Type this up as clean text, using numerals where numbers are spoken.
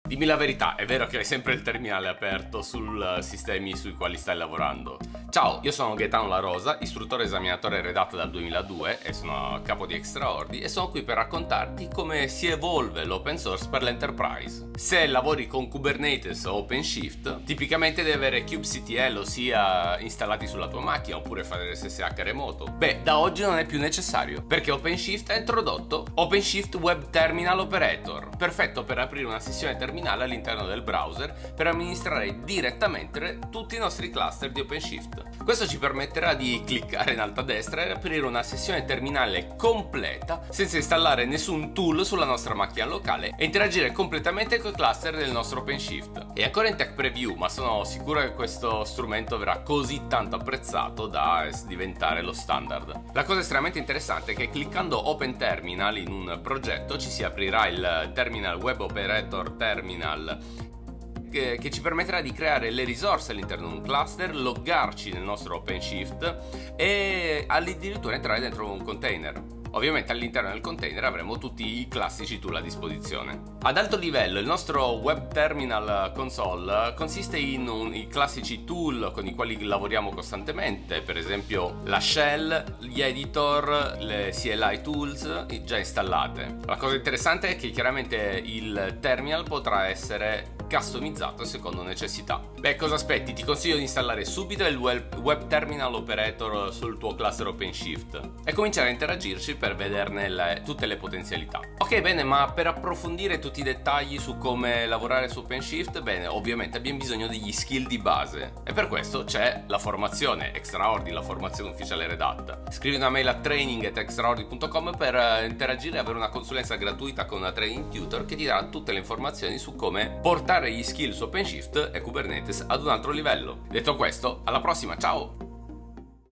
Dimmi la verità, è vero che hai sempre il terminale aperto sul sistemi sui quali stai lavorando? Ciao, io sono Gaetano La Rosa, istruttore esaminatore Red Hat dal 2002 e sono a capo di Extraordi e sono qui per raccontarti come si evolve l'open source per l'enterprise. Se lavori con Kubernetes o OpenShift, tipicamente devi avere kubectl, ossia installati sulla tua macchina, oppure fare SSH remoto. Beh, da oggi non è più necessario, perché OpenShift ha introdotto OpenShift Web Terminal Operator, perfetto per aprire una sessione terminale all'interno del browser per amministrare direttamente tutti i nostri cluster di OpenShift. Questo ci permetterà di cliccare in alto a destra e aprire una sessione terminale completa senza installare nessun tool sulla nostra macchina locale e interagire completamente con i cluster del nostro OpenShift. È ancora in tech preview, ma sono sicuro che questo strumento verrà così tanto apprezzato da diventare lo standard. La cosa estremamente interessante è che cliccando Open Terminal in un progetto ci si aprirà il Terminal Web Operator Terminal che ci permetterà di creare le risorse all'interno di un cluster, loggarci nel nostro OpenShift e addirittura entrare dentro un container. Ovviamente all'interno del container avremo tutti i classici tool a disposizione. Ad alto livello il nostro Web Terminal Console consiste in i classici tool con i quali lavoriamo costantemente, per esempio la shell, gli editor, le CLI tools già installate. La cosa interessante è che chiaramente il terminal potrà essere customizzato secondo necessità. Beh, cosa aspetti? Ti consiglio di installare subito il Web Terminal Operator sul tuo cluster OpenShift e cominciare a interagirci per vederne tutte le potenzialità. Ok, bene, ma per approfondire tutti i dettagli su come lavorare su OpenShift, bene, ovviamente abbiamo bisogno degli skill di base e per questo c'è la formazione Extraordi, la formazione ufficiale Red Hat. Scrivi una mail a training@extraordi.com per interagire e avere una consulenza gratuita con una training tutor che ti darà tutte le informazioni su come portare gli skill su OpenShift e Kubernetes ad un altro livello. Detto questo, alla prossima, ciao!